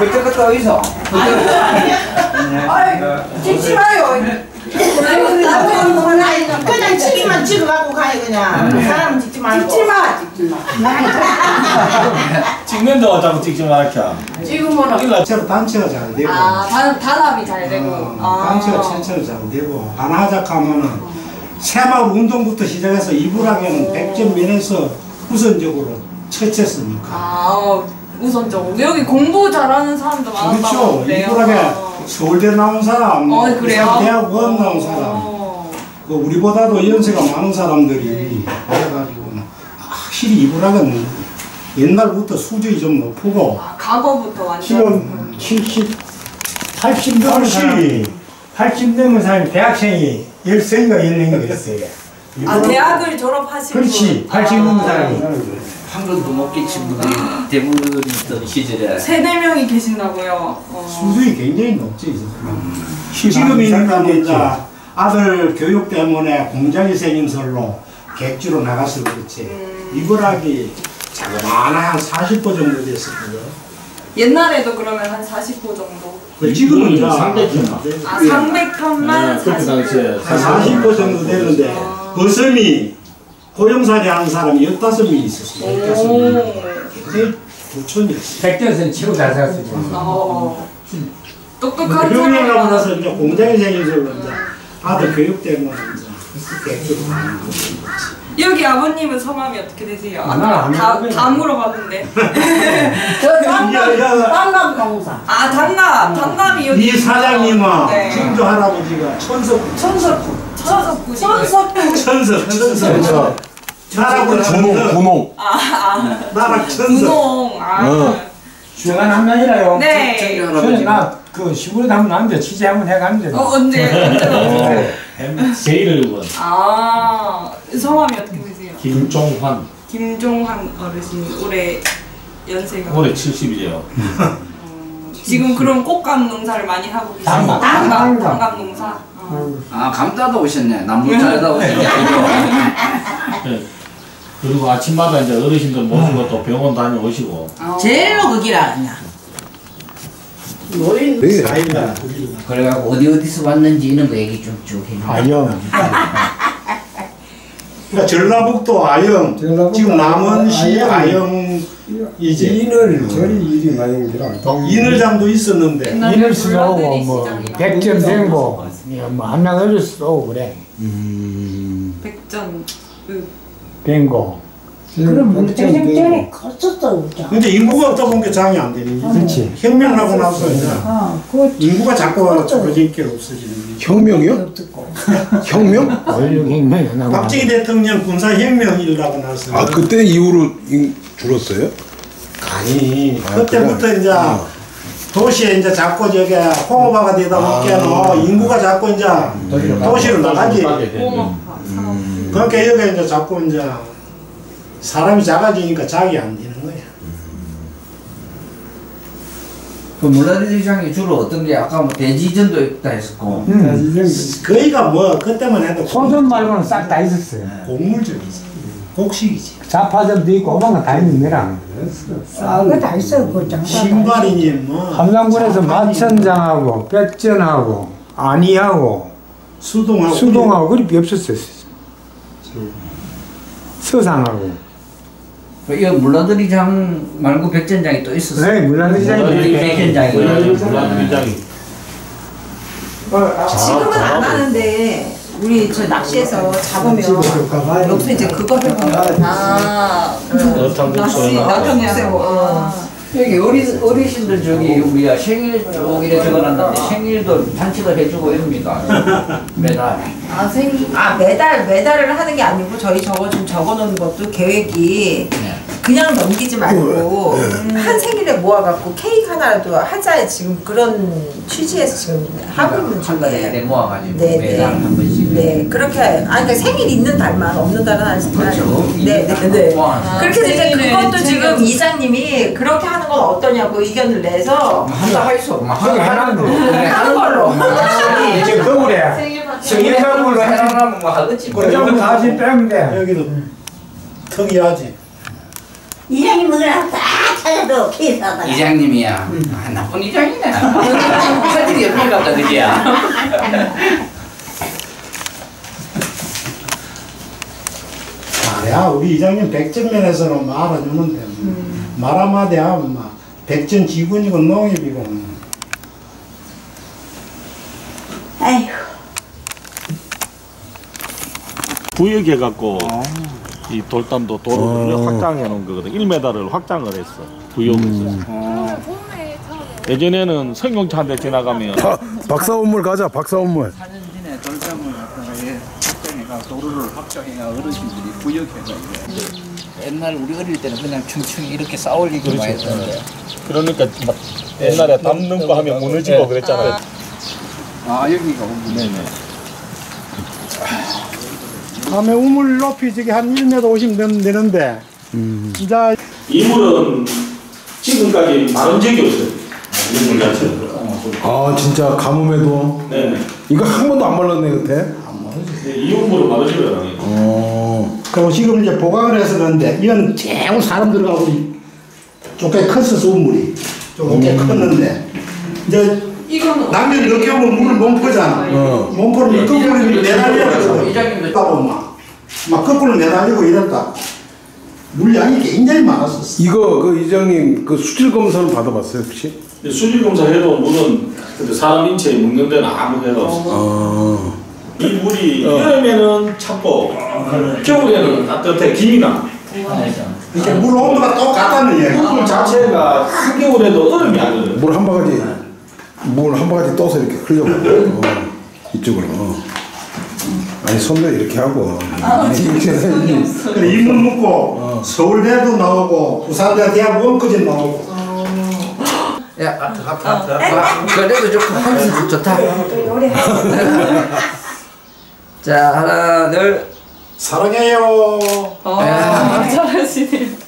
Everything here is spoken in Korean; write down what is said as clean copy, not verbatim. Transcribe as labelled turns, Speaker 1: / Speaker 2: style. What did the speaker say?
Speaker 1: 그때부터 어디서?
Speaker 2: 찍지 마요. 그냥 찍기만 찍어갖고 가요 그냥. 사람은 찍지 말고. 찍지 마.
Speaker 3: 찍는다고 자꾸 찍지 말자.
Speaker 2: 찍으면은
Speaker 4: 서로 단체가 잘 되고.
Speaker 5: 단합이 잘 되고.
Speaker 4: 단체가 최초로 잘 되고. 하나 하자 하면은 새마을 운동부터 시작해서 이불하게는 100점 면에서 우선적으로 첫째였으니까.
Speaker 5: 우선적으로. 여기 공부 잘하는 사람도 많았다고.
Speaker 4: 그렇죠. 이불하게 서울대 나온 사람,
Speaker 5: 그래요?
Speaker 4: 대학원 나온 사람, 그 우리보다도 연세가 많은 사람들이 그래가지고는 확실히 이불하게는 옛날부터 수준이 좀 높고.
Speaker 5: 과거부터 완전.
Speaker 6: 지금 70, 80 넘은 사람이 80 넘은 사람이 대학생이 10세인가 14인가 있어요.
Speaker 5: 대학을 졸업하신
Speaker 6: 그렇지. 80 넘은 사람이.
Speaker 1: 한글도 못 끼친 분들이 대부분 있던 시절에
Speaker 5: 3-4명이 계신다고요?
Speaker 4: 수준이 굉장히 높지. 지금이니까 이제 아들 교육 때문에 공장이 생김설로 객지로 나가서 그렇지. 이불하기 자그마한 40호 정도 됐었거든.
Speaker 5: 옛날에도 그러면 한 40호 정도?
Speaker 4: 지금은
Speaker 3: 300편.
Speaker 5: 300편만
Speaker 3: 그때 당시에
Speaker 4: 40호 정도 되는데 거섬이 고용살이 하는 사람이 15명이 있었어요. 15명. 굉장히 부촌이었어요.
Speaker 6: 백대에서는 최고 잘 살았어요.
Speaker 5: 똑똑한
Speaker 4: 병행하고
Speaker 5: 사람이
Speaker 4: 나서 이제 공장이 생겨서 이제 아들 교육 때문에 이제 객지로 가는 거지.
Speaker 5: 여기 아버님은 성함이 어떻게 되세요? 다 물어봤는데.
Speaker 2: 단남공사.
Speaker 5: 단남이 여기.
Speaker 4: 이 사장님은
Speaker 5: 네.
Speaker 4: 증조 할아버지가 천석.
Speaker 5: 천석구.
Speaker 4: 나라고
Speaker 3: 구농.
Speaker 4: 나라 천석.
Speaker 5: 구농.
Speaker 6: 주간 한 명이라요.
Speaker 5: 네.
Speaker 6: 저는 나그 시골에 한번 왔는데 취재 한번 해갔는데.
Speaker 5: 언제?
Speaker 3: 제일 원.
Speaker 5: 성함이 어떻게 되세요?
Speaker 3: 김종환.
Speaker 5: 김종환 어르신. 올해 연세가.
Speaker 3: 올해 70이에요.
Speaker 5: 지금 그럼 꽃감 농사를 많이 하고 계세요? 단감 농사.
Speaker 1: 감따도 오셨네. 남부자에다 오셨네.
Speaker 3: 네. 그리고 아침마다 이제 어르신들 모시고 또 병원 다녀오시고.
Speaker 2: 제일로 그기라 그냥.
Speaker 4: 노인 사이다.
Speaker 1: 그래갖고 어디서 왔는지 이런 거 얘기 좀 쭉 해줘.
Speaker 6: 아영.
Speaker 4: 그러니까 전라북도 아영, 지금 남원시 아영 이제
Speaker 6: 저리 일이 많이 들어.
Speaker 4: 인을장도 있었는데
Speaker 6: 인을 수도 오고 뭐 100점 된거 한 명 어릴 수도 오고 그래.
Speaker 5: 100전.
Speaker 6: 된거.
Speaker 2: 그럼 우리 전에 컸었어.
Speaker 4: 근데 인구가 없다 보니까 장이 안 되는 거지.
Speaker 6: 그렇지.
Speaker 4: 혁명하고 나서 이제 인구가 자꾸 줄어들게 없어지는 거지.
Speaker 7: 혁명이요? 혁명?
Speaker 6: 원육혁명이 나고.
Speaker 4: 박정희 대통령 군사혁명 일어나고 나서
Speaker 7: 아 그때 이후로 줄었어요?
Speaker 4: 아니 그때부터 이제 도시에 이제 자꾸 저게 홍업화가 되다 보니까는 인구가 자꾸 이제 도시로 나가지. 그러니까 여기 이제 자꾸 이제 사람이 작아지니까 작이 안 되는 거야.
Speaker 1: 그 문화대장이 주로 어떤 게 아까 뭐 대지전도 있다 했었고.
Speaker 4: 거기가 뭐 그때만 해도
Speaker 6: 소전 말고는 싹 다 있었어요.
Speaker 4: 곡물점이지. 곡식이지.
Speaker 6: 자파점도 있고 오만 다 있는 데랑.
Speaker 2: 그거 다 있어 그 장사.
Speaker 4: 신발이니 뭐.
Speaker 6: 함양군에서 마천장하고 백전하고 안이하고 수동하고 그리 없었어요. 서상하고.
Speaker 1: 이 물러들이장 말고 백전장이 또 있었어요.
Speaker 6: 네, 물러들이장이.
Speaker 1: 백전장이.
Speaker 3: 물러들이장이.
Speaker 2: 지금은 안 하는데 우리 저 낚시에서 잡으면 여기서 이제 그거를
Speaker 3: 어탕국수.
Speaker 1: 여기 어르신들 저기 우리가 생일 쪽이래 적어놨는데 생일도 잔치도 해주고 이럽니다. 매달.
Speaker 2: 매달을 하는 게 아니고 저희 저거 좀 적어놓은 것도 계획이 그냥 넘기지 말고 한 생일에 모아갖고 케이크 하나라도 하자 지금 그런 취지에서 지금 하고 있는
Speaker 1: 중이에요.
Speaker 2: 중이에요.
Speaker 1: 모아가지고
Speaker 2: 네,
Speaker 1: 매달 한 번씩.
Speaker 2: 네, 그렇게 그러니까 생일 있는 달만 없는 달은 안
Speaker 1: 그렇죠.
Speaker 2: 네. 그렇게 해서 이제 그것도 지금 이사님이 그렇게 하는 건 어떠냐고 의견을 내서
Speaker 1: 한다 하이소.
Speaker 6: 하는
Speaker 2: 걸로.
Speaker 6: 지금 겨울에 생일 선물로
Speaker 1: 해라면 뭐 하겠지.
Speaker 6: 그럼 다시 빼면 돼.
Speaker 4: 여기도 특이하지.
Speaker 2: 이장님은 딱
Speaker 8: 찾아도 기사다.
Speaker 1: 이장님이야. 아, 나쁜 이장이네. 할 일이 없는 것 같다, 그지야?
Speaker 4: 야, 우리 이장님 백전면에서는 말아주는데 말 한마디 하면 막 백전 지군이고 농협이고
Speaker 8: 아이고.
Speaker 3: 부역해갖고 이 돌담도 도로를 확장해 놓은 거거든. 1m를 확장을 했어. 부역에서. 예전에는 승용차 한 대 지나가면
Speaker 7: 박사원물 가자. 박사원물.
Speaker 1: 4년 전에 돌담을 갖다가 확장해가 도로를 확장해가 어르신들이 부역해서 옛날 우리 어릴 때는 그냥 충충 이렇게 쌓올리기만 했던데.
Speaker 3: 그러니까 막 옛날에 담 넘고 하면 무너지고 그랬잖아요.
Speaker 1: 아 여기가 네네.
Speaker 4: 다음에 우물 높이 저기 한 1m 50 되는데 이제
Speaker 3: 이물은 지금까지 마른 적이 없어요. 이물 자체는.
Speaker 7: 아 진짜 가뭄에도.
Speaker 3: 네네.
Speaker 7: 이거 한 번도 안 말랐네 그때.
Speaker 3: 이 우물은 마르지가 않아요.
Speaker 4: 그리고 지금 이제 보강을 해서 그런데 이건 최고 사람 들어가고 좁게 컸어 우물이 좁게 컸는데 이제 남들 늦게 오면 물을 몸포잖아. 몸포를 거꾸로 매달려가지고 있다 보면 막 거꾸로 매달리고 이랬다. 물량이 굉장히 많았었어.
Speaker 7: 이거 그 이장님 그 수질 검사는 받아봤어요 혹시?
Speaker 3: 수질 검사해도 물은 근데 사람 인체에 묻는 데는 아무 데가 없어. 이 물이 여름에는 찹고 겨울에는 따뜻해 김이 나.
Speaker 4: 이게 물 온도가 똑같다는 얘기야.
Speaker 3: 물 자체가 한겨울에도 얼음이 아니에요.
Speaker 7: 물 한 바가지 떠서 이렇게 흘려고. 이쪽으로. 아니 손도 이렇게 하고.
Speaker 4: 그래 이물 묻고 서울대도 나오고 부산대 대학 원까지 나오고.
Speaker 1: 야, 그래도 좋고 하면서 좋다. 자, 하나, 둘.
Speaker 4: 사랑해요.
Speaker 5: 잘하시네요.